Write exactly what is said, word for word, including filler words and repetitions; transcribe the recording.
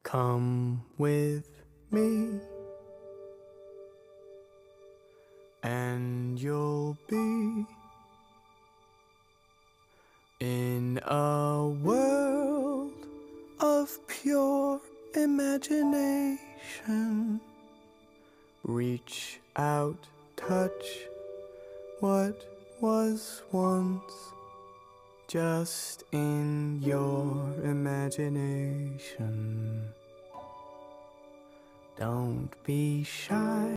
Come with me, and you'll be in a world of pure imagination. Reach out, touch what was once just in your imagination. Don't be shy.